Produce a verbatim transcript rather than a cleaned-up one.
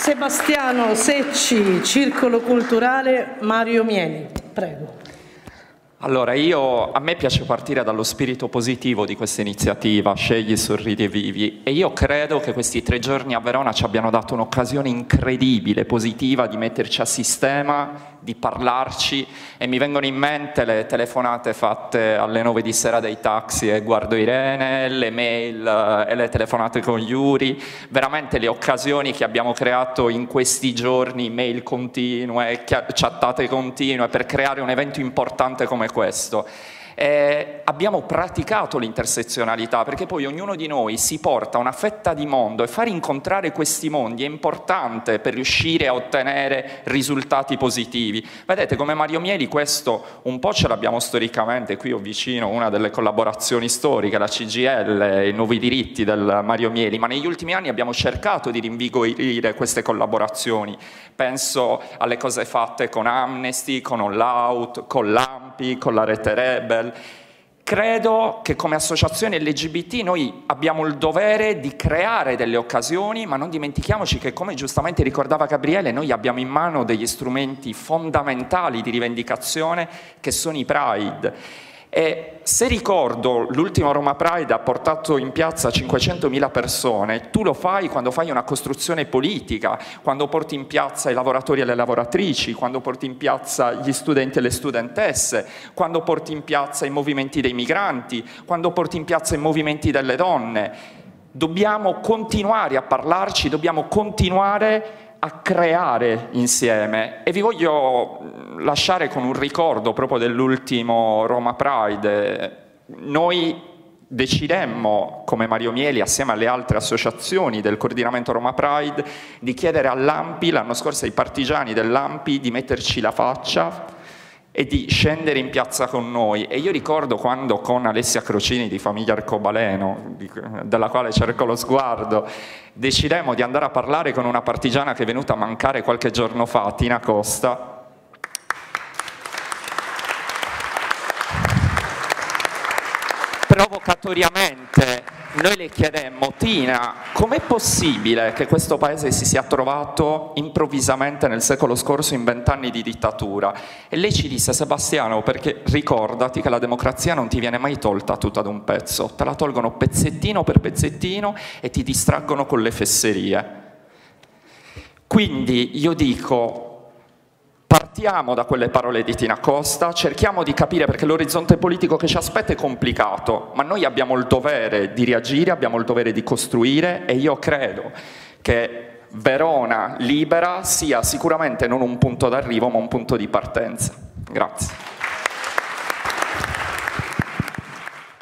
Sebastiano Secci, Circolo Culturale Mario Mieli. Prego. Allora, io, a me piace partire dallo spirito positivo di questa iniziativa, Scegli, Sorridi e Vivi, e io credo che questi tre giorni a Verona ci abbiano dato un'occasione incredibile, positiva, di metterci a sistema, di parlarci, e mi vengono in mente le telefonate fatte alle nove di sera dai taxi e guardo Irene, le mail e le telefonate con Yuri, veramente le occasioni che abbiamo creato in questi giorni, mail continue, chattate continue, per creare un evento importante come questo. Eh, abbiamo praticato l'intersezionalità, perché poi ognuno di noi si porta una fetta di mondo, e far incontrare questi mondi è importante per riuscire a ottenere risultati positivi. Vedete, come Mario Mieli questo un po' ce l'abbiamo storicamente. Qui ho vicino una delle collaborazioni storiche, la C G I L, i nuovi diritti del Mario Mieli, ma negli ultimi anni abbiamo cercato di rinvigorire queste collaborazioni. Penso alle cose fatte con Amnesty, con All Out, con l'A M P I, con la Rete Rebel. Credo che come associazione L G B T noi abbiamo il dovere di creare delle occasioni, ma non dimentichiamoci che, come giustamente ricordava Gabriele, noi abbiamo in mano degli strumenti fondamentali di rivendicazione che sono i Pride. E se ricordo, l'ultimo Roma Pride ha portato in piazza cinquecentomila persone. Tu lo fai quando fai una costruzione politica, quando porti in piazza i lavoratori e le lavoratrici, quando porti in piazza gli studenti e le studentesse, quando porti in piazza i movimenti dei migranti, quando porti in piazza i movimenti delle donne. Dobbiamo continuare a parlarci, dobbiamo continuare a creare insieme, e vi voglio lasciare con un ricordo proprio dell'ultimo Roma Pride. Noi decidemmo, come Mario Mieli, assieme alle altre associazioni del coordinamento Roma Pride, di chiedere all'A M P I, l'anno scorso ai partigiani dell'A M P I, di metterci la faccia e di scendere in piazza con noi. E io ricordo quando con Alessia Crocini di Famiglia Arcobaleno, dalla quale cerco lo sguardo, decidemmo di andare a parlare con una partigiana che è venuta a mancare qualche giorno fa, Tina Costa. Provocatoriamente noi le chiedemmo: Tina, com'è possibile che questo paese si sia trovato improvvisamente nel secolo scorso in vent'anni di dittatura? E lei ci disse: Sebastiano, perché ricordati che la democrazia non ti viene mai tolta tutta ad un pezzo, te la tolgono pezzettino per pezzettino e ti distraggono con le fesserie. Quindi io dico: partiamo da quelle parole di Tina Costa, cerchiamo di capire, perché l'orizzonte politico che ci aspetta è complicato, ma noi abbiamo il dovere di reagire, abbiamo il dovere di costruire, e io credo che Verona libera sia sicuramente non un punto d'arrivo, ma un punto di partenza. Grazie.